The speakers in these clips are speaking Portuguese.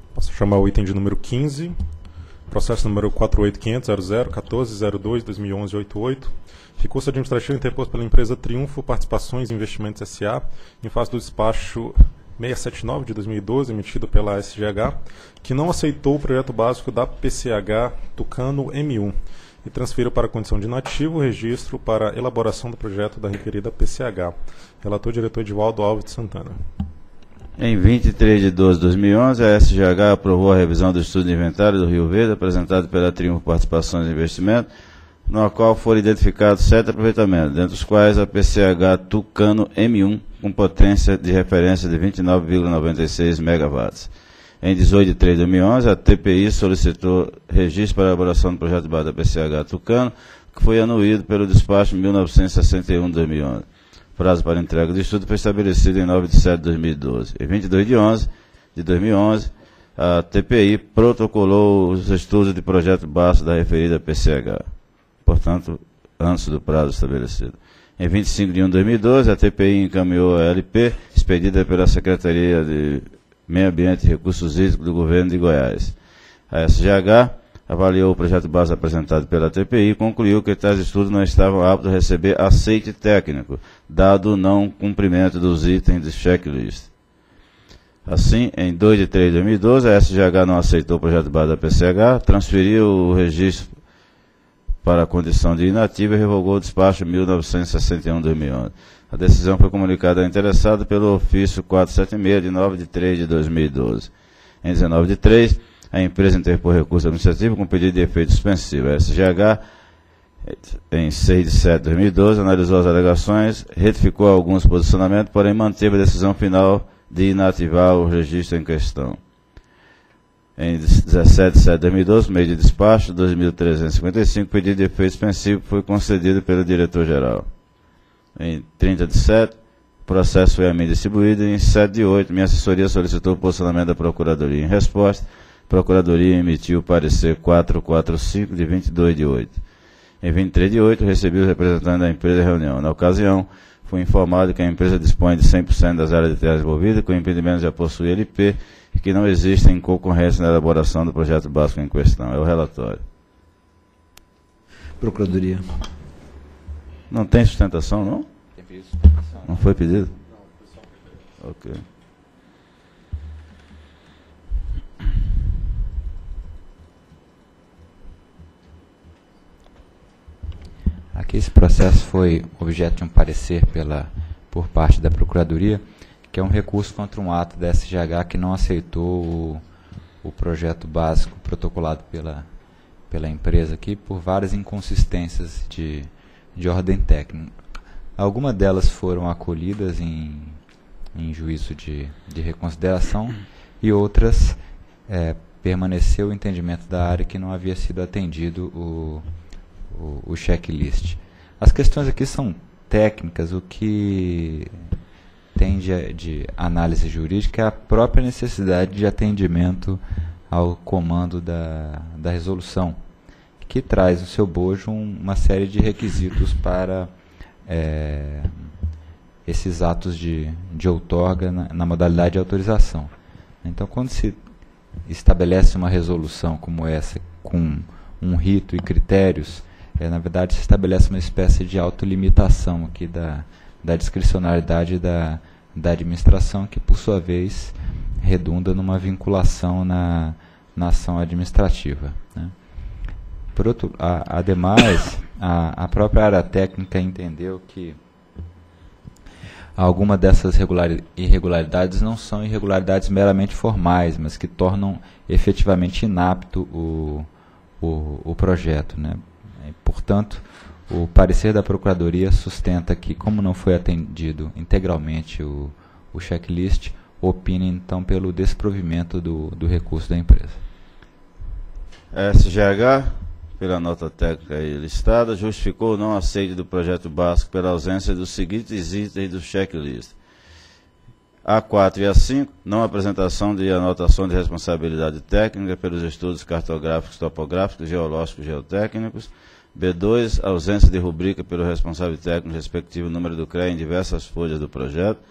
Posso chamar o item de número 15, processo número 48.500.00.14.02.2011.88, recurso administrativo interposto pela empresa Triunfo Participações e Investimentos S.A., em face do despacho 679 de 2012, emitido pela SGH, que não aceitou o projeto básico da PCH Tucano M1 e transferiu para a condição de inativo o registro para elaboração do projeto da requerida PCH. Relator diretor Edivaldo Alves de Santana. Em 23 de 12 de 2011, a SGH aprovou a revisão do estudo de inventário do Rio Verde, apresentado pela Triunfo Participações e Investimentos, no qual foram identificados 7 aproveitamentos, dentre os quais a PCH Tucano M1, com potência de referência de 29,96 MW. Em 18 de 3 de 2011, a TPI solicitou registro para a elaboração do projeto de base da PCH Tucano, que foi anuído pelo despacho 1961 de 2011. O prazo para entrega do estudo foi estabelecido em 9 de 7 de 2012. Em 22 de 2011, a TPI protocolou os estudos de projeto base da referida PCH, portanto, antes do prazo estabelecido. Em 25 de 1 de 2012, a TPI encaminhou a LP, expedida pela Secretaria de Meio Ambiente e Recursos Hídricos do Governo de Goiás. A SGH avaliou o projeto base apresentado pela TPI e concluiu que tais estudos não estavam aptos a receber aceite técnico, dado o não cumprimento dos itens de checklist. Assim, em 2 de 3 de 2012, a SGH não aceitou o projeto base da PCH, transferiu o registro para a condição de inativo e revogou o despacho 1961 de 2011. A decisão foi comunicada ao interessado pelo ofício 476 de 9 de 3 de 2012. Em 19 de 3, a empresa interpôs recurso administrativo com pedido de efeito suspensivo. A SGH, em 6 de 7 de 2012, analisou as alegações, retificou alguns posicionamentos, porém manteve a decisão final de inativar o registro em questão. Em 17 de 7 de 2012, meio de despacho, 2.355, pedido de efeito suspensivo foi concedido pelo diretor-geral. Em 30 de 7, o processo foi a mim distribuído e em 7 de 8, minha assessoria solicitou o posicionamento da Procuradoria. Em resposta, a Procuradoria emitiu o parecer 445 de 22 de 8. Em 23 de 8, recebi os representantes da empresa em reunião. Na ocasião, fui informado que a empresa dispõe de 100% das áreas de terra envolvidas, que o empreendimento já possui LP e que não existe inconcorrência na elaboração do projeto básico em questão. É o relatório. Procuradoria. Não tem sustentação, não? Tem pedido de sustentação. Não foi pedido? Não, ok. Aqui esse processo foi objeto de um parecer por parte da Procuradoria, que é um recurso contra um ato da SGH que não aceitou o projeto básico protocolado pela empresa aqui por várias inconsistências de ordem técnica. Algumas delas foram acolhidas em juízo de reconsideração e outras permaneceu o entendimento da área que não havia sido atendido o checklist. As questões aqui são técnicas, o que tem de análise jurídica é a própria necessidade de atendimento ao comando da resolução, que traz no seu bojo uma série de requisitos para esses atos de outorga na modalidade de autorização. Então, quando se estabelece uma resolução como essa, com um rito e critérios, na verdade se estabelece uma espécie de autolimitação aqui da discricionariedade da administração, que por sua vez redunda numa vinculação na ação administrativa, né? Por outro, ademais, a própria área técnica entendeu que alguma dessas irregularidades não são irregularidades meramente formais, mas que tornam efetivamente inapto o projeto, né? Portanto, o parecer da Procuradoria sustenta que, como não foi atendido integralmente o checklist, opina então pelo desprovimento do recurso da empresa. SGH, pela nota técnica aí listada, justificou o não aceite do projeto básico pela ausência dos seguintes itens do checklist. A4 e A5, não apresentação de anotação de responsabilidade técnica pelos estudos cartográficos, topográficos, geológicos e geotécnicos. B2, ausência de rubrica pelo responsável técnico respectivo número do CREA em diversas folhas do projeto.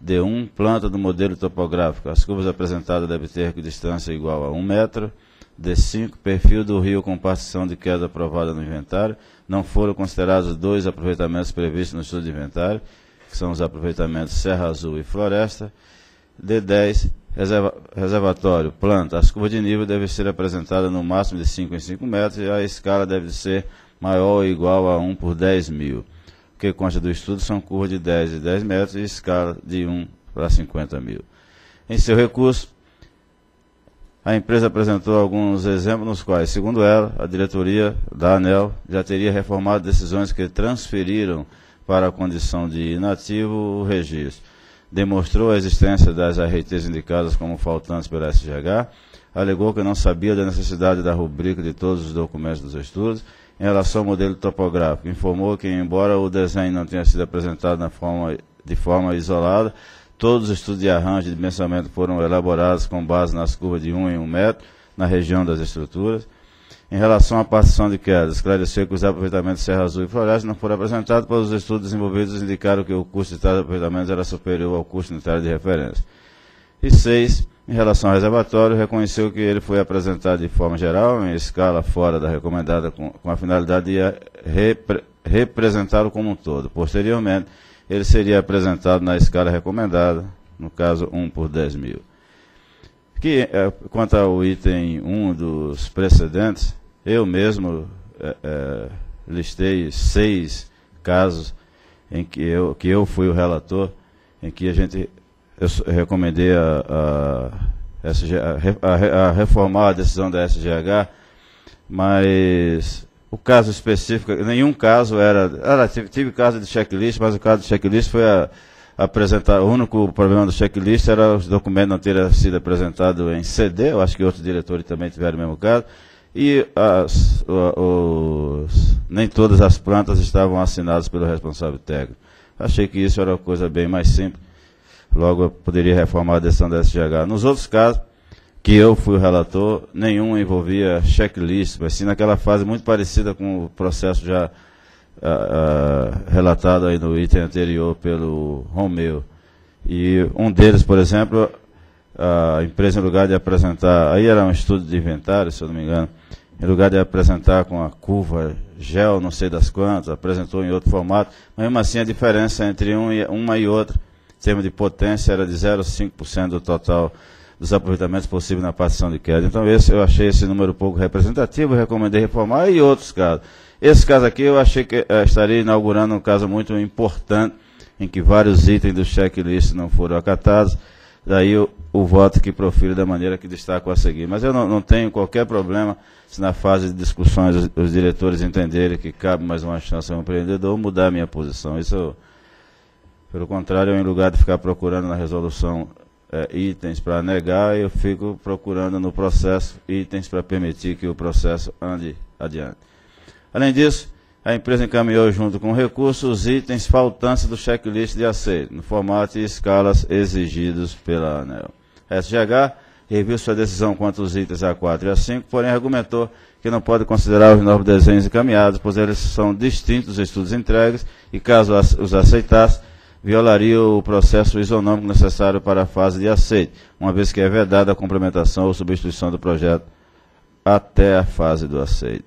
D1, planta do modelo topográfico. As curvas apresentadas devem ter distância igual a 1 metro. D5, perfil do rio com partição de queda aprovada no inventário. Não foram considerados 2 aproveitamentos previstos no estudo de inventário, que são os aproveitamentos Serra Azul e Floresta. D10, reservatório, planta. As curvas de nível devem ser apresentadas no máximo de 5 em 5 metros e a escala deve ser maior ou igual a 1 por 10 mil. O que consta do estudo são curvas de 10 e 10 metros e escala de 1 para 50 mil. Em seu recurso, a empresa apresentou alguns exemplos nos quais, segundo ela, a diretoria da ANEEL já teria reformado decisões que transferiram para a condição de inativo o registro. Demonstrou a existência das ARTs indicadas como faltantes pela SGH, alegou que não sabia da necessidade da rubrica de todos os documentos dos estudos. Em relação ao modelo topográfico, informou que, embora o desenho não tenha sido apresentado de forma isolada, todos os estudos de arranjo e dimensionamento foram elaborados com base nas curvas de 1 em 1 metro na região das estruturas. Em relação à partição de queda, esclareceu que os aproveitamentos Serra Azul e Floresta não foram apresentados, pois os estudos desenvolvidos indicaram que o custo de tais aproveitamentos era superior ao custo unitário de referência. E 6, em relação ao reservatório, reconheceu que ele foi apresentado de forma geral, em escala fora da recomendada, com a finalidade de representá-lo como um todo. Posteriormente, ele seria apresentado na escala recomendada, no caso 1 por 10 mil. Quanto ao item 1 dos precedentes, eu mesmo listei 6 casos em que eu fui o relator, em que eu recomendei a reformar a decisão da SGH, mas o caso específico, nenhum caso tive caso de checklist, mas o caso de checklist foi apresentar, o único problema do checklist era os documentos não terem sido apresentados em CD, eu acho que outros diretores também tiveram o mesmo caso, e nem todas as plantas estavam assinadas pelo responsável técnico. Achei que isso era uma coisa bem mais simples, logo eu poderia reformar a decisão da SGH. Nos outros casos, que eu fui o relator, nenhum envolvia checklist, mas sim naquela fase muito parecida com o processo já relatado aí no item anterior pelo Romeu. E um deles, por exemplo, a empresa, em lugar de apresentar, aí era um estudo de inventário, se eu não me engano, em lugar de apresentar com a curva gel, não sei das quantas, apresentou em outro formato, mas mesmo assim a diferença entre uma e outra, em termos de potência, era de 0,5% do total dos aproveitamentos possíveis na partição de queda. Então eu achei esse número pouco representativo, recomendei reformar, e outros casos. Esse caso aqui eu achei que estaria inaugurando um caso muito importante, em que vários itens do checklist não foram acatados, daí o voto que profiro da maneira que destaco a seguir. Mas eu não tenho qualquer problema se na fase de discussões os diretores entenderem que cabe mais uma chance ao empreendedor mudar a minha posição. Isso, pelo contrário, em lugar de ficar procurando na resolução itens para negar, eu fico procurando no processo itens para permitir que o processo ande adiante. Além disso, a empresa encaminhou junto com o recurso os itens faltantes do checklist de aceito, no formato e escalas exigidos pela ANEEL. A SGH reviu sua decisão quanto aos itens A4 e A5, porém argumentou que não pode considerar os novos desenhos encaminhados, pois eles são distintos dos estudos entregues e, caso os aceitasse, violaria o processo isonômico necessário para a fase de aceite, uma vez que é vedada a complementação ou substituição do projeto até a fase do aceite.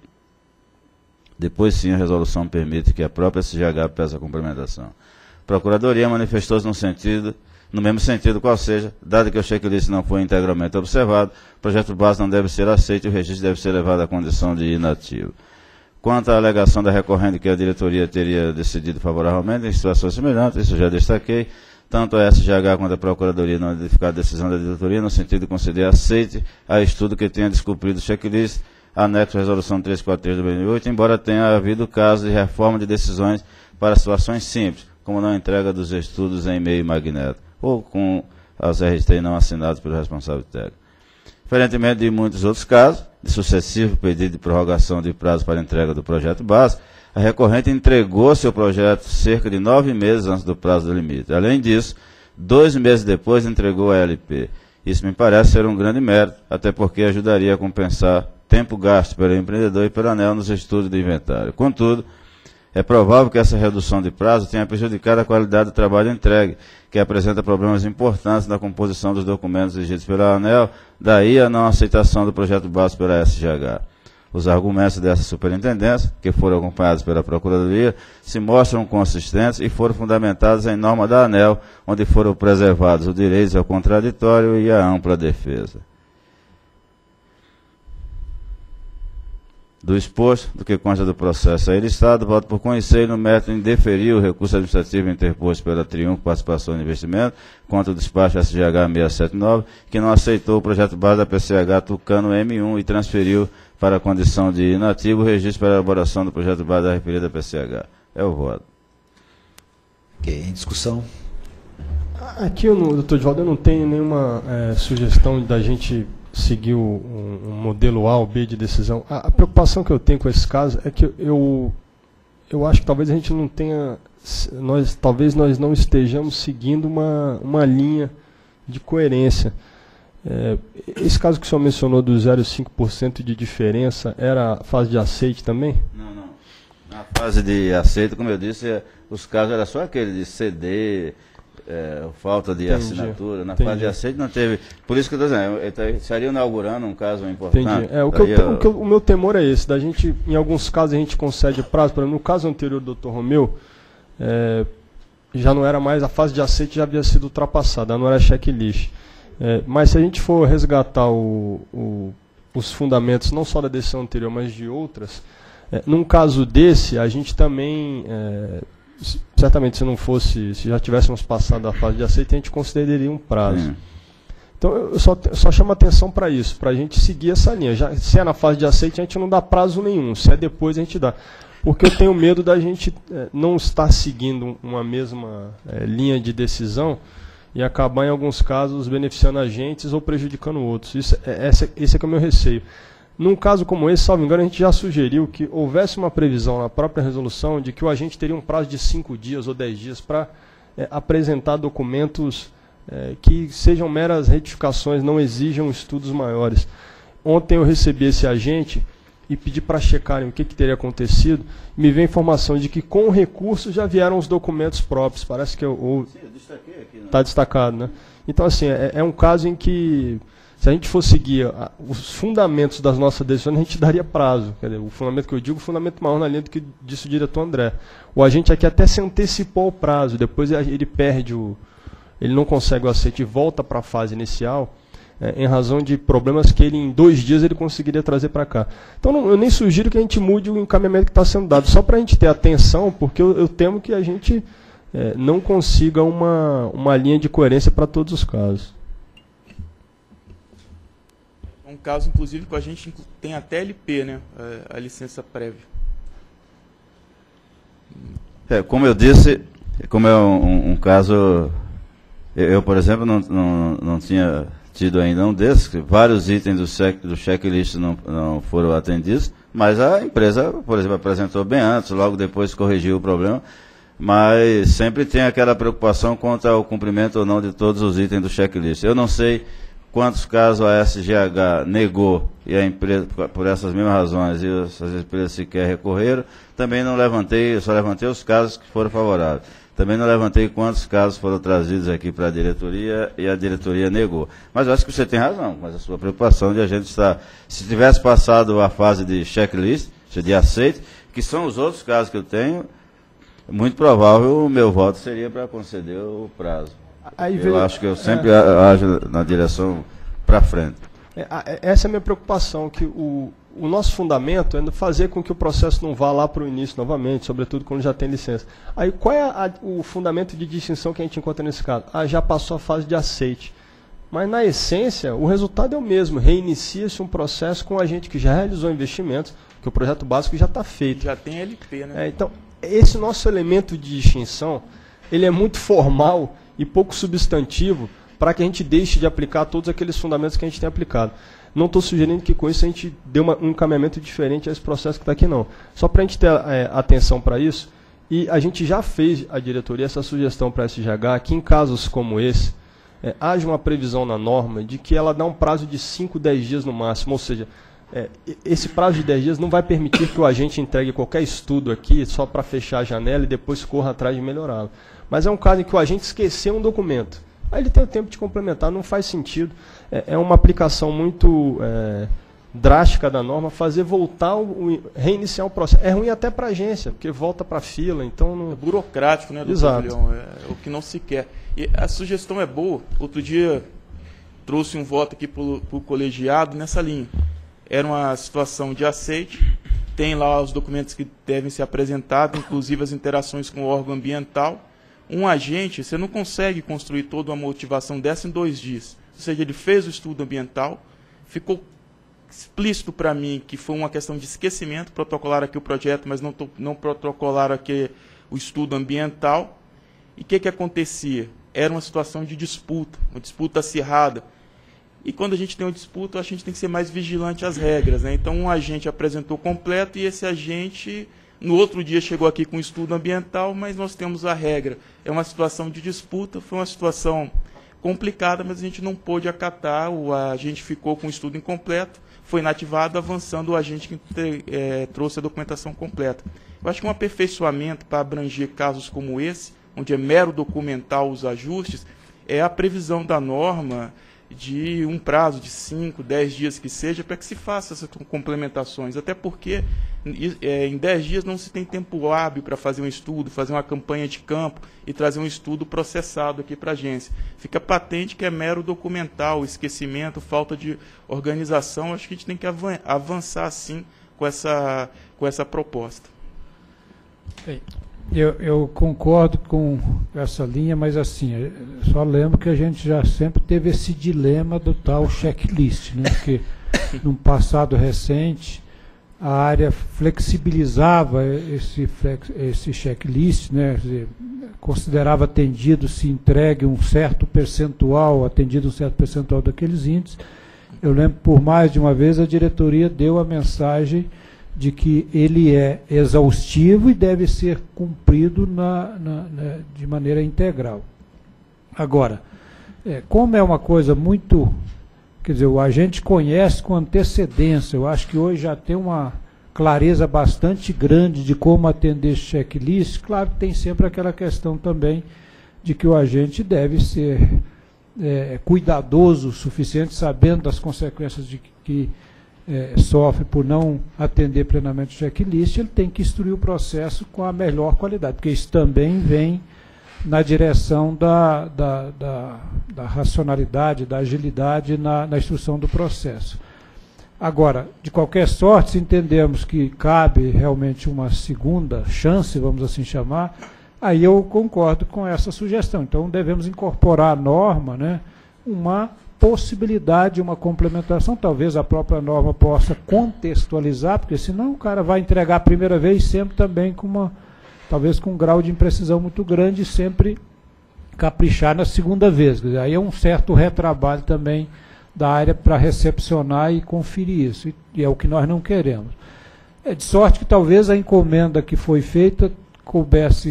Depois sim a resolução permite que a própria SGH peça a complementação. A Procuradoria manifestou-se no mesmo sentido, qual seja, dado que o checklist não foi integralmente observado, o projeto base não deve ser aceito e o registro deve ser levado à condição de inativo. Quanto à alegação da recorrente que a diretoria teria decidido favoravelmente em situações semelhantes, isso já destaquei, tanto a SGH quanto a Procuradoria não identificaram a decisão da diretoria no sentido de conceder aceite a estudo que tenha descumprido o checklist, anexo à Resolução 343 de 2008, embora tenha havido casos de reforma de decisões para situações simples, como não entrega dos estudos em meio magnético, ou com as RT não assinadas pelo responsável técnico. Diferentemente de muitos outros casos, de sucessivo pedido de prorrogação de prazo para entrega do projeto base, a recorrente entregou seu projeto cerca de 9 meses antes do prazo do limite. Além disso, 2 meses depois entregou a LP. Isso me parece ser um grande mérito, até porque ajudaria a compensar tempo gasto pelo empreendedor e pela ANEEL nos estudos de inventário. Contudo, É provável que essa redução de prazo tenha prejudicado a qualidade do trabalho entregue, que apresenta problemas importantes na composição dos documentos exigidos pela ANEEL, daí a não aceitação do projeto básico pela SGH. Os argumentos dessa superintendência, que foram acompanhados pela Procuradoria, se mostram consistentes e foram fundamentados em norma da ANEEL, onde foram preservados o direito ao contraditório e a ampla defesa. Do exposto, do que consta do processo aí listado, voto por conhecer e no mérito em deferir o recurso administrativo interposto pela Triunfo Participação e Investimento contra o despacho SGH 679, que não aceitou o projeto base da PCH Tucano M1 e transferiu para a condição de inativo o registro para a elaboração do projeto base da referida PCH. É o voto. Ok, em discussão. Aqui, doutor Divaldo, eu não tenho nenhuma sugestão da gente seguir um modelo A ou B de decisão. A preocupação que eu tenho com esses casos é que eu acho que talvez a gente não tenha, talvez nós não estejamos seguindo uma linha de coerência. Esse caso que o senhor mencionou do 0,5% de diferença, era a fase de aceite também? Não. Na fase de aceite, como eu disse, os casos eram só aquele de CD, falta de assinatura. Na fase de aceite não teve. Por isso que eu estou dizendo, estaria inaugurando um caso importante. Entendi. O meu temor é esse, da gente, em alguns casos a gente concede prazo. Por exemplo, no caso anterior do Dr. Romeu, já não era mais, a fase de aceite já havia sido ultrapassada, não era checklist. Mas se a gente for resgatar os fundamentos, não só da decisão anterior, mas de outras, num caso desse, a gente também, certamente se já tivéssemos passado a fase de aceite, a gente consideraria um prazo. Então eu só chamo atenção para isso, para a gente seguir essa linha. Se é na fase de aceite, a gente não dá prazo nenhum, se é depois a gente dá. Porque eu tenho medo da gente não estar seguindo uma mesma linha de decisão e acabar, em alguns casos, beneficiando agentes ou prejudicando outros. Esse é que é o meu receio. Num caso como esse, salvo engano, a gente já sugeriu que houvesse uma previsão na própria resolução de que o agente teria um prazo de 5 dias ou 10 dias para apresentar documentos que sejam meras retificações, não exijam estudos maiores. Ontem eu recebi esse agente e pedi para checarem o que teria acontecido. Me veio a informação de que com o recurso já vieram os documentos próprios. Parece que eu destaquei aqui. Está destacado, né? Então, assim, é um caso em que, se a gente for seguir os fundamentos das nossas decisões, a gente daria prazo. Quer dizer, o fundamento que eu digo, o fundamento maior na linha do que disse o diretor André. O agente aqui até se antecipou ao prazo, depois ele perde ele não consegue o aceite e volta para a fase inicial, em razão de problemas que ele, em 2 dias, ele conseguiria trazer para cá. Então, eu nem sugiro que a gente mude o encaminhamento que está sendo dado, só para a gente ter atenção, porque eu temo que a gente não consiga uma linha de coerência para todos os casos. Um caso, inclusive, que a gente tem até LP, né? A licença prévia. Como eu disse, como é um caso... Eu, por exemplo, não tinha tido ainda um desses, vários itens do checklist não foram atendidos, mas a empresa, por exemplo, apresentou bem antes, logo depois corrigiu o problema, mas sempre tem aquela preocupação quanto ao cumprimento ou não de todos os itens do checklist. Eu não sei quantos casos a SGH negou e a empresa, por essas mesmas razões, e as empresas sequer recorreram, também não levantei, eu só levantei os casos que foram favoráveis. Também não levantei quantos casos foram trazidos aqui para a diretoria e a diretoria negou. Mas eu acho que você tem razão, mas a sua preocupação de a gente estar... Se tivesse passado a fase de checklist, de aceite, que são os outros casos que eu tenho, muito provável o meu voto seria para conceder o prazo. Eu acho que eu sempre ajo na direção para frente. Essa é a minha preocupação, que o nosso fundamento é fazer com que o processo não vá lá para o início novamente, sobretudo quando já tem licença. Aí qual é o fundamento de distinção que a gente encontra nesse caso? Já passou a fase de aceite. Mas na essência, o resultado é o mesmo. Reinicia-se um processo com a gente que já realizou investimentos, que o projeto básico já está feito. Já tem LP, né? Então, esse nosso elemento de distinção, ele é muito formal e pouco substantivo para que a gente deixe de aplicar todos aqueles fundamentos que a gente tem aplicado. Não estou sugerindo que com isso a gente dê um encaminhamento diferente a esse processo que está aqui, não. Só para a gente ter atenção para isso, e a gente já fez, a diretoria, essa sugestão para a SGH, que em casos como esse, haja uma previsão na norma de que ela dá um prazo de 5, 10 dias no máximo, ou seja, esse prazo de 10 dias não vai permitir que o agente entregue qualquer estudo aqui só para fechar a janela e depois corra atrás de melhorá-lo. Mas é um caso em que o agente esqueceu um documento. Aí ele tem o tempo de complementar, não faz sentido. É uma aplicação muito drástica da norma fazer voltar, reiniciar o processo. É ruim até para a agência, porque volta para a fila, então... Não... É burocrático, né, doutor Exato. Julião? É o que não se quer. E a sugestão é boa. Outro dia trouxe um voto aqui para o colegiado nessa linha. Era uma situação de aceite, tem lá os documentos que devem ser apresentados, inclusive as interações com o órgão ambiental. Um agente, você não consegue construir toda uma motivação dessa em 2 dias. Ou seja, ele fez o estudo ambiental, ficou explícito para mim que foi uma questão de esquecimento, protocolar aqui o projeto, mas não protocolar aqui o estudo ambiental. E o que acontecia? Era uma situação de disputa, uma disputa acirrada. E quando a gente tem uma disputa, a gente tem que ser mais vigilante às regras, né? Então, um agente apresentou completo e esse agente, no outro dia, chegou aqui com o estudo ambiental, mas nós temos a regra. É uma situação de disputa, foi uma situação complicada, mas a gente não pôde acatar, o agente ficou com o estudo incompleto, foi inativado, avançando o agente que trouxe a documentação completa. Eu acho que um aperfeiçoamento para abranger casos como esse, onde é mero documental os ajustes, é a previsão da norma de um prazo de 5, 10 dias que seja, para que se faça essas complementações. Até porque em 10 dias não se tem tempo hábil para fazer um estudo, fazer uma campanha de campo e trazer um estudo processado aqui para a agência. Fica patente que é mero documental, esquecimento, falta de organização. Acho que a gente tem que avançar, sim, com essa proposta. Bem, eu concordo com essa linha, mas assim, só lembro que a gente já sempre teve esse dilema do tal checklist, né? Porque num passado recente a área flexibilizava esse checklist, né? Quer dizer, considerava atendido se entregue um certo percentual, atendido um certo percentual daqueles índices. Eu lembro por mais de uma vez a diretoria deu a mensagem de que ele é exaustivo e deve ser cumprido de maneira integral. Agora, como é uma coisa muito... Quer dizer, a gente conhece com antecedência, eu acho que hoje já tem uma clareza bastante grande de como atender esse checklist. Claro que tem sempre aquela questão também de que o agente deve ser cuidadoso o suficiente, sabendo das consequências de que sofre por não atender plenamente o checklist, ele tem que instruir o processo com a melhor qualidade, porque isso também vem na direção da racionalidade, da agilidade na instrução do processo. Agora, de qualquer sorte, se entendemos que cabe realmente uma segunda chance, vamos assim chamar, aí eu concordo com essa sugestão. Então, devemos incorporar à norma, né, uma possibilidade, uma complementação. Talvez a própria norma possa contextualizar, porque senão o cara vai entregar a primeira vez sempre também talvez com um grau de imprecisão muito grande, e sempre caprichar na segunda vez. Quer dizer, aí é um certo retrabalho também da área para recepcionar e conferir isso, e é o que nós não queremos. É de sorte que talvez a encomenda que foi feita coubesse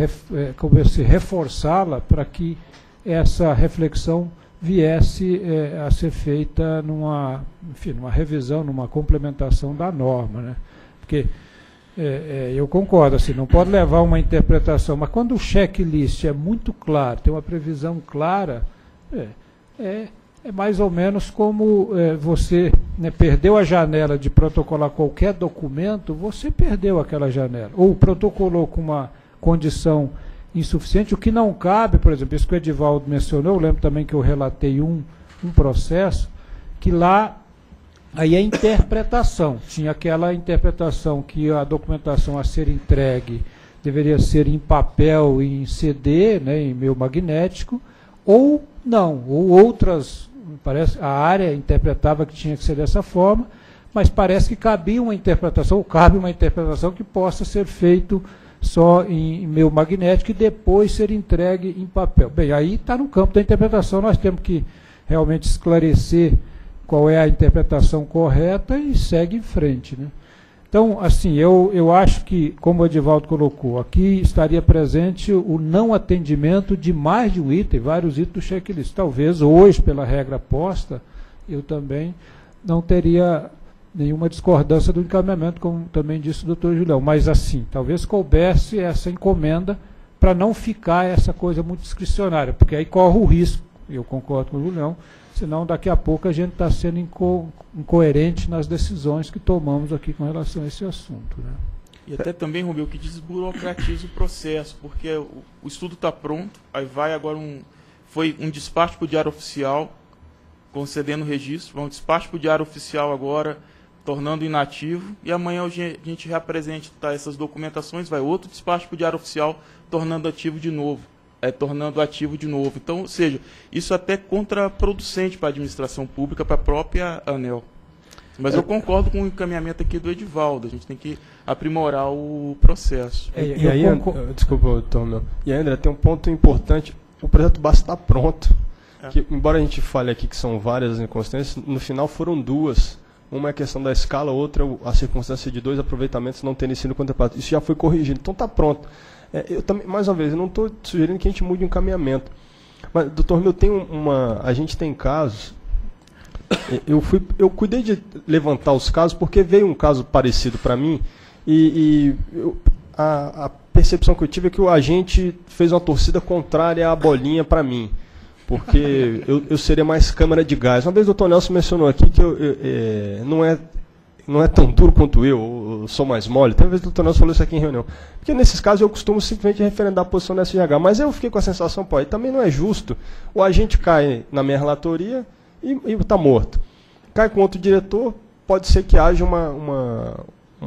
reforçá-la para que essa reflexão viesse a ser feita numa revisão, numa complementação da norma, né? Porque eu concordo, assim, não pode levar uma interpretação, mas quando o checklist é muito claro, tem uma previsão clara, é mais ou menos como você, né, perdeu a janela de protocolar qualquer documento, você perdeu aquela janela, ou protocolou com uma condição insuficiente, o que não cabe, por exemplo, isso que o Edivaldo mencionou, eu lembro também que eu relatei um processo, que lá, aí é interpretação, tinha aquela interpretação que a documentação a ser entregue deveria ser em papel, em CD, né, em meio magnético, ou não, ou outras, parece, a área interpretava que tinha que ser dessa forma, mas parece que cabia uma interpretação, ou cabe uma interpretação que possa ser feito só em meio magnético e depois ser entregue em papel. Bem, aí está no campo da interpretação, nós temos que realmente esclarecer qual é a interpretação correta e segue em frente, né? Então, assim, eu acho que, como o Edivaldo colocou, aqui estaria presente o não atendimento de mais de um item, vários itens do checklist. Talvez hoje, pela regra posta, eu também não teria nenhuma discordância do encaminhamento, como também disse o doutor Julião. Mas assim, talvez coubesse essa encomenda para não ficar essa coisa muito discricionária, porque aí corre o risco, eu concordo com o Julião, senão daqui a pouco a gente está sendo incoerente nas decisões que tomamos aqui com relação a esse assunto, né? E até também, Romeu, que desburocratiza o processo, porque o estudo está pronto, aí vai agora foi um despacho para o Diário Oficial, concedendo o registro, um despacho para o Diário Oficial agora, tornando inativo, e amanhã a gente reapresenta essas documentações, vai outro despacho para o Diário Oficial, tornando ativo de novo. Então, ou seja, isso até é contraproducente para a administração pública, para a própria ANEEL. Mas eu concordo com o encaminhamento aqui do Edivaldo, a gente tem que aprimorar o processo. E aí, desculpa, doutor Romeu. E aí, André, tem um ponto importante, o projeto base está pronto. Que, embora a gente fale aqui que são várias as inconsistências, no final foram duas. Uma é a questão da escala, outra a circunstância de 2 aproveitamentos não terem sido contemplados. Isso já foi corrigido, então está pronto. Eu também, mais uma vez, eu não estou sugerindo que a gente mude o encaminhamento. Mas, doutor Romeu, a gente tem casos... Eu cuidei de levantar os casos porque veio um caso parecido para mim a percepção que eu tive é que o agente fez uma torcida contrária à bolinha para mim. Porque eu seria mais câmara de gás. Uma vez o doutor Nelson mencionou aqui que não é tão duro quanto eu sou mais mole. Talvez o doutor Nelson falou isso aqui em reunião. Porque nesses casos eu costumo simplesmente referendar a posição da SGH. Mas eu fiquei com a sensação, aí também não é justo. O agente cai na minha relatoria e está morto. Cai com outro diretor, pode ser que haja uma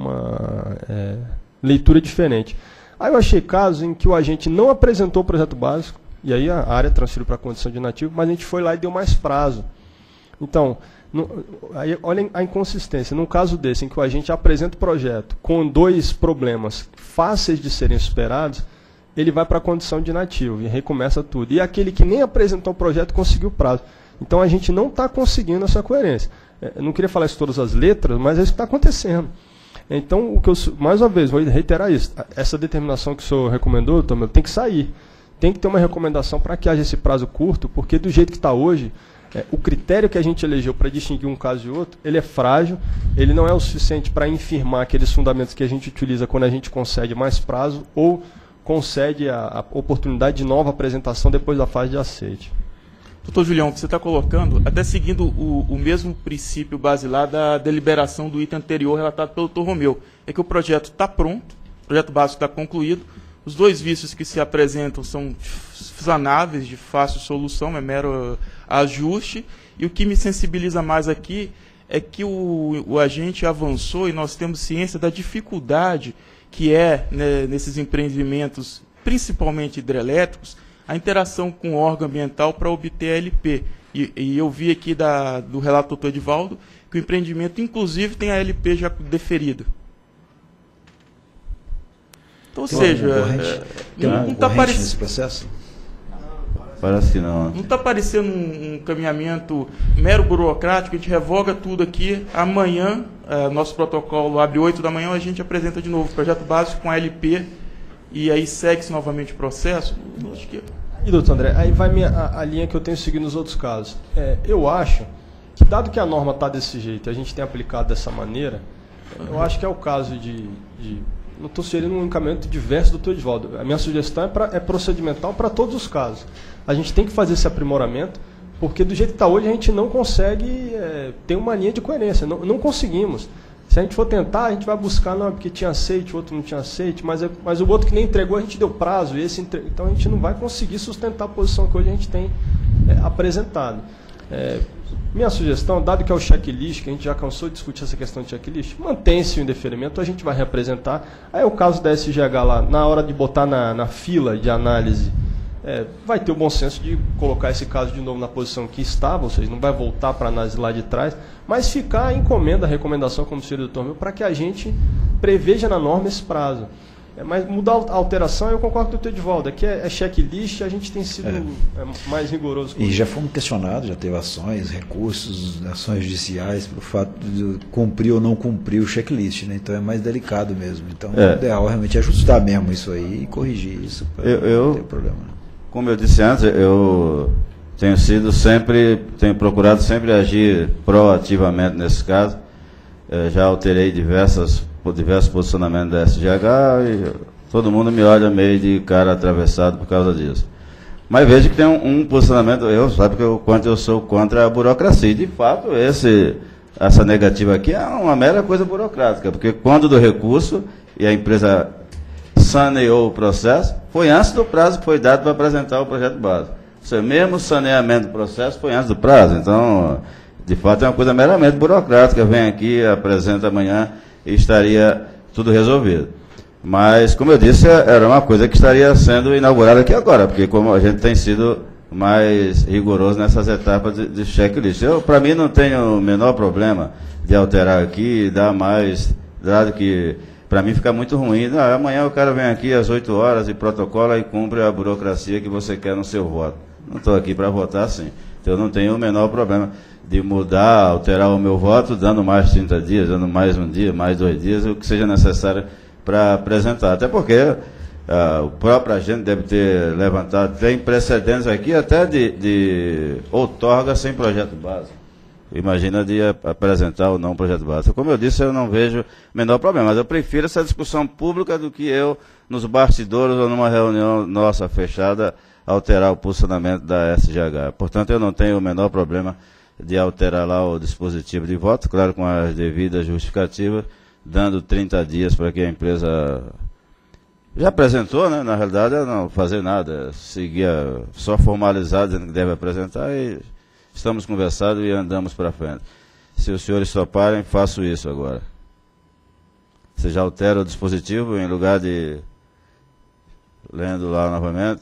leitura diferente. Aí eu achei casos em que o agente não apresentou o projeto básico, e aí a área transferiu para a condição de inativo, mas a gente foi lá e deu mais prazo. Então, aí olhem a inconsistência. Num caso desse, em que o agente apresenta o projeto com 2 problemas fáceis de serem superados, ele vai para a condição de inativo e recomeça tudo. E aquele que nem apresentou o projeto conseguiu o prazo. Então a gente não está conseguindo essa coerência. Eu não queria falar isso todas as letras, mas é isso que está acontecendo. Então, o que mais uma vez, vou reiterar isso. Essa determinação que o senhor recomendou, Tomé, tem que sair. Tem que ter uma recomendação para que haja esse prazo curto, porque do jeito que está hoje, o critério que a gente elegeu para distinguir um caso de outro, ele é frágil, ele não é o suficiente para infirmar aqueles fundamentos que a gente utiliza quando a gente concede mais prazo ou concede a oportunidade de nova apresentação depois da fase de aceite. Doutor Julião, o que você está colocando, até seguindo o mesmo princípio basilar da deliberação do item anterior relatado pelo doutor Romeu, é que o projeto está pronto, o projeto básico está concluído, os 2 vícios que se apresentam são sanáveis, de fácil solução, é mero ajuste, e o que me sensibiliza mais aqui é que o agente avançou e nós temos ciência da dificuldade que é, né, nesses empreendimentos, principalmente hidrelétricos, a interação com o órgão ambiental para obter a LP. E eu vi aqui do relato do doutor Edivaldo que o empreendimento, inclusive, tem a LP já deferida. Então, ou seja, não está parecendo nesse processo? Parece que não. Não está parecendo um caminhamento mero burocrático, a gente revoga tudo aqui, amanhã, nosso protocolo abre 8 da manhã, a gente apresenta de novo o projeto básico com a LP, e aí segue-se novamente o processo. Acho que... E, doutor André, aí vai a linha que eu tenho seguido nos outros casos. Eu acho que, dado que a norma está desse jeito, a gente tem aplicado dessa maneira, eu acho que é o caso de não estou sugerindo um encaminhamento diverso do doutor Edivaldo. A minha sugestão é procedimental para todos os casos. A gente tem que fazer esse aprimoramento, porque do jeito que está hoje a gente não consegue ter uma linha de coerência. Não conseguimos. Se a gente for tentar, a gente vai buscar, não, porque tinha aceite, o outro não tinha aceite, mas o outro que nem entregou, a gente deu prazo, então a gente não vai conseguir sustentar a posição que hoje a gente tem apresentado. Minha sugestão, dado que é o checklist, que a gente já cansou de discutir essa questão de checklist, mantém-se o indeferimento, a gente vai reapresentar. Aí o caso da SGH lá, na hora de botar na fila de análise, vai ter o bom senso de colocar esse caso de novo na posição que estava, ou seja, não vai voltar para a análise lá de trás, mas ficar encomenda a recomendação, como disse o doutor Romeu, para que a gente preveja na norma esse prazo. Mas mudar a alteração, eu concordo com o doutor Edivaldo, aqui é checklist, a gente tem sido mais rigoroso. E já fomos questionados, já teve ações, recursos, ações judiciais, por fato de cumprir ou não cumprir o checklist, né? Então é mais delicado mesmo. Então o ideal realmente é ajustar mesmo isso aí e corrigir isso para não ter problema. Como eu disse antes, eu tenho procurado sempre agir proativamente nesse caso. já alterei diversos posicionamentos da SGH e todo mundo me olha meio de cara atravessado por causa disso. Mas vejo que tem um posicionamento, sabe que o quanto eu sou contra a burocracia. De fato, essa negativa aqui é uma mera coisa burocrática, porque quando do recurso e a empresa saneou o processo, foi antes do prazo que foi dado para apresentar o projeto básico. Ou seja, mesmo o saneamento do processo foi antes do prazo. Então, de fato, é uma coisa meramente burocrática. Vem aqui, apresenta amanhã e estaria tudo resolvido. Mas, como eu disse, era uma coisa que estaria sendo inaugurada aqui agora, porque como a gente tem sido mais rigoroso nessas etapas de checklist. Para mim, não tenho o menor problema de alterar aqui e dar mais, dado que, para mim, fica muito ruim. Amanhã o cara vem aqui às 8 horas e protocola e cumpre a burocracia que você quer no seu voto. Não estou aqui para votar assim. Então, eu não tenho o menor problema de mudar, alterar o meu voto, dando mais 30 dias, dando mais um dia, mais 2 dias, o que seja necessário para apresentar. Até porque o próprio agente deve ter levantado, tem precedentes aqui até de outorga sem projeto básico. Imagina de apresentar ou não projeto básico. Como eu disse, eu não vejo menor problema, mas eu prefiro essa discussão pública do que eu, nos bastidores ou numa reunião nossa fechada, alterar o posicionamento da SGH. Portanto, eu não tenho o menor problema de alterar lá o dispositivo de voto, claro, com as devidas justificativas, dando 30 dias para que a empresa já apresentou, né? Na realidade, não fazer nada, seguia só formalizar, dizendo que deve apresentar, e estamos conversados e andamos para frente. Se os senhores toparem, faço isso agora. Você já altera o dispositivo em lugar de... Lendo lá novamente.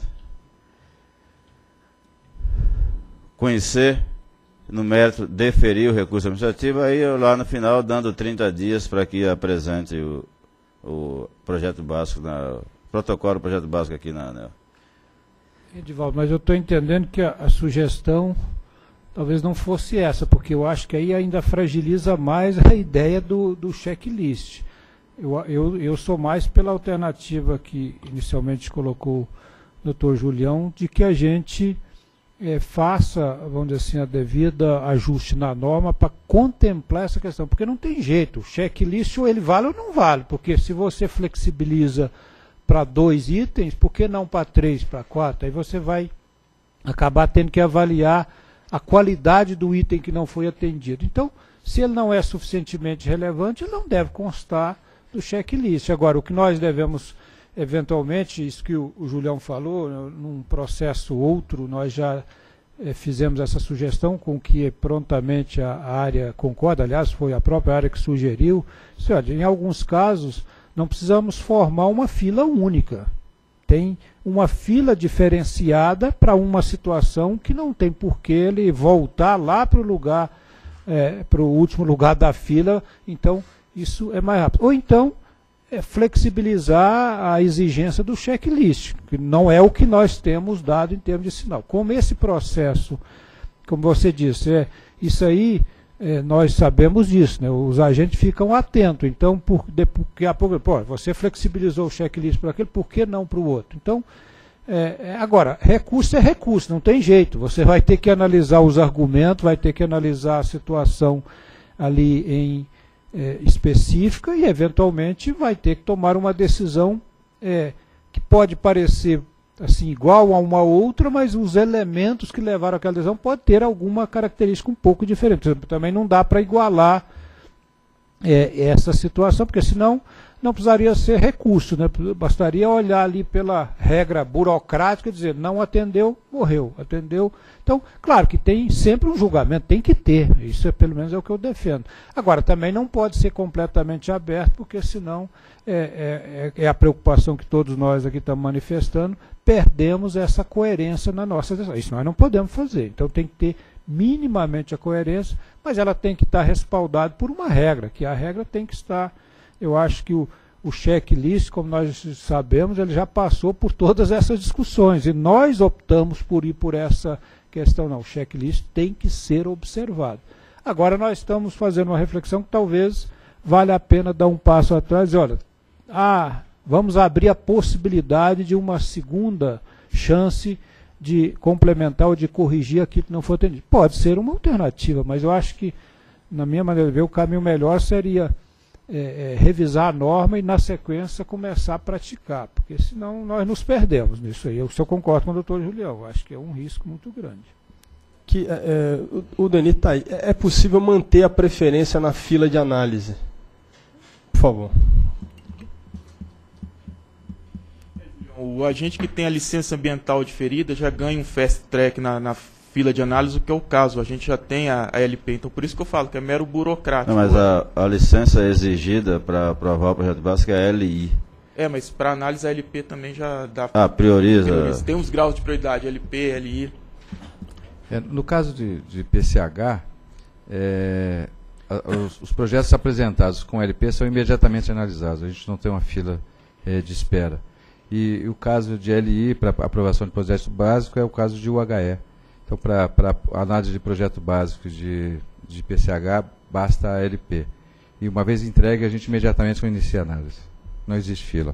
Conhecer, no mérito, deferir o recurso administrativo, aí eu lá no final dando 30 dias para que apresente o projeto básico, protocolo do projeto básico aqui na ANEEL. Edivaldo, mas eu estou entendendo que a sugestão talvez não fosse essa, porque eu acho que aí ainda fragiliza mais a ideia do checklist. Eu sou mais pela alternativa que inicialmente colocou o Dr. Julião, de que a gente faça, vamos dizer assim, a devida ajuste na norma para contemplar essa questão, porque não tem jeito, o checklist ou ele vale ou não vale, porque se você flexibiliza para 2 itens, por que não para 3, para 4? Aí você vai acabar tendo que avaliar a qualidade do item que não foi atendido. Então, se ele não é suficientemente relevante, ele não deve constar do checklist. Agora, o que nós devemos eventualmente, isso que o Julião falou, num processo outro, nós já fizemos essa sugestão com que prontamente a área concorda, aliás, foi a própria área que sugeriu. Em alguns casos, não precisamos formar uma fila única. Tem uma fila diferenciada para uma situação que não tem por que ele voltar lá para o lugar, para o último lugar da fila, então isso é mais rápido. Ou então, flexibilizar a exigência do checklist, que não é o que nós temos dado em termos de sinal. Como esse processo, como você disse, isso aí, nós sabemos disso, né? Os agentes ficam atentos, então, porque a pouco, você flexibilizou o checklist para aquele, por que não para o outro? Então, agora, recurso é recurso, não tem jeito, você vai ter que analisar os argumentos, vai ter que analisar a situação ali em específica e, eventualmente, vai ter que tomar uma decisão que pode parecer assim, igual a uma outra, mas os elementos que levaram àquela decisão podem ter alguma característica um pouco diferente. Por exemplo, também não dá para igualar essa situação, porque senão não precisaria ser recurso, né? Bastaria olhar ali pela regra burocrática e dizer, não atendeu, morreu, atendeu. Então, claro que tem sempre um julgamento, tem que ter, isso pelo menos é o que eu defendo. Agora, também não pode ser completamente aberto, porque senão é a preocupação que todos nós aqui estamos manifestando, perdemos essa coerência na nossa decisão. Isso nós não podemos fazer, então tem que ter minimamente a coerência, mas ela tem que estar respaldada por uma regra, que a regra tem que estar... Eu acho que o checklist, como nós sabemos, ele já passou por todas essas discussões, e nós optamos por ir por essa questão. Não, o checklist tem que ser observado. Agora nós estamos fazendo uma reflexão que talvez valha a pena dar um passo atrás e olha, vamos abrir a possibilidade de uma segunda chance de complementar ou de corrigir aquilo que não foi atendido. Pode ser uma alternativa, mas eu acho que na minha maneira de ver, o caminho melhor seria revisar a norma e, na sequência, começar a praticar, porque senão nós nos perdemos nisso aí. Eu concordo com o doutor Julião, eu acho que é um risco muito grande. O Denis está aí. É possível manter a preferência na fila de análise? Por favor. O agente que tem a licença ambiental diferida já ganha um fast track na fila de análise, o que é o caso. A gente já tem a LP, então por isso que eu falo que é mero burocrático. Não, mas a licença exigida para aprovar o projeto básico é a LI. Mas para análise a LP também já dá. Prioriza. Tem uns graus de prioridade, LP, LI. No caso de PCH, os projetos apresentados com LP são imediatamente analisados. A gente não tem uma fila de espera. E o caso de LI, para aprovação de projeto básico, é o caso de UHE. Então, para análise de projeto básico de PCH, basta a LP. E uma vez entregue, a gente imediatamente inicia a análise. Não existe fila.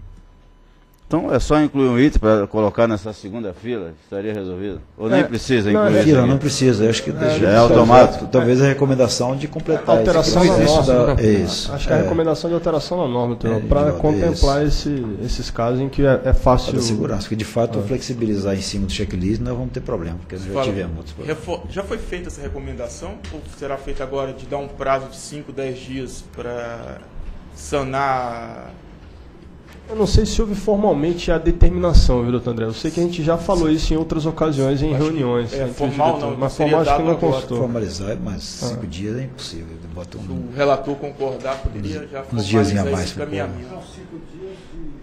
Então é só incluir um item para colocar nessa segunda fila, estaria resolvido? Ou nem precisa incluir? Fila não precisa, acho que é automático. Talvez a recomendação de completar alteração isso. na norma. Acho que a recomendação de alteração na norma, para contemplar esses casos em que é fácil. Para segurança, porque de fato flexibilizar em cima do checklist nós vamos ter problema, porque nós já tivemos outros problemas. Já foi feita essa recomendação ou será feita agora de dar um prazo de 5, 10 dias para sanar? Eu não sei se houve formalmente a determinação, viu, doutor André? Eu sei que a gente já falou isso em outras ocasiões, em reuniões. Formal não, mas formal acho que não constou. Formalizar, mas 5 dias é impossível. Se o relator concordar, poderia já uns dias a mais esse caminhamento. 5 dias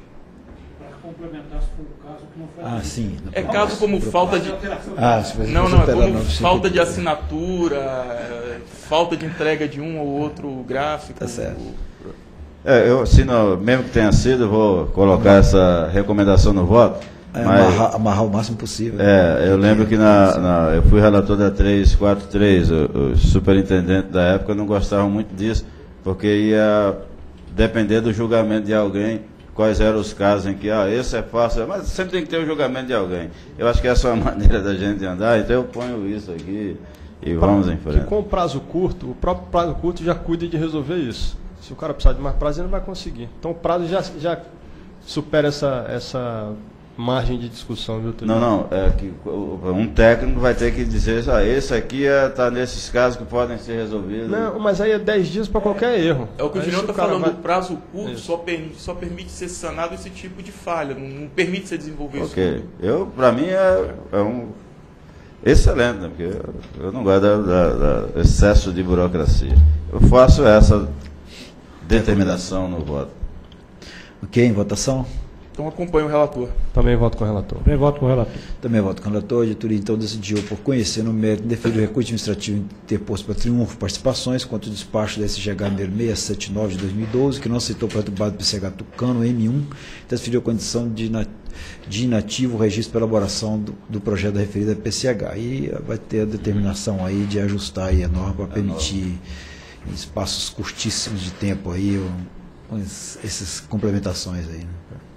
para complementar se for o caso que não foi. Sim. É caso como falta de... Não, é como falta de assinatura, falta de entrega de um ou outro gráfico. Tá certo. Mesmo que tenha sido, eu vou colocar essa recomendação no voto. Amarrar o máximo possível. Eu lembro que eu fui relator da 343, o superintendente da época não gostava muito disso, porque ia depender do julgamento de alguém, quais eram os casos em que, esse é fácil, mas sempre tem que ter o julgamento de alguém. Eu acho que essa é a maneira da gente andar, então eu ponho isso aqui e vamos em frente. Com o prazo curto, o próprio prazo curto já cuida de resolver isso. Se o cara precisar de mais prazo, ele não vai conseguir. Então o prazo já supera essa margem de discussão, viu, Túlio? Não, é que um técnico vai ter que dizer, esse aqui está nesses casos que podem ser resolvidos. Não, mas aí é 10 dias para qualquer erro. É o que o Julião está falando, o prazo curto só permite ser sanado esse tipo de falha, não permite ser desenvolvido isso. Para mim é um excelente, né? Porque eu não gosto da excesso de burocracia. Eu faço essa determinação no voto. Ok, em votação? Então acompanho o relator. Também voto com o relator. Também voto com o relator. Também voto com o relator. A diretoria então decidiu, por conhecer no mérito, defender o recurso administrativo interposto para Triunfo Participações contra o despacho da SGH número 679 de 2012, que não aceitou o projeto base do PCH Tucano M1, transferiu a condição de inativo o registro para elaboração do projeto referida a PCH. E vai ter a determinação aí de ajustar aí a norma para permitir em espaços curtíssimos de tempo aí essas complementações aí, né?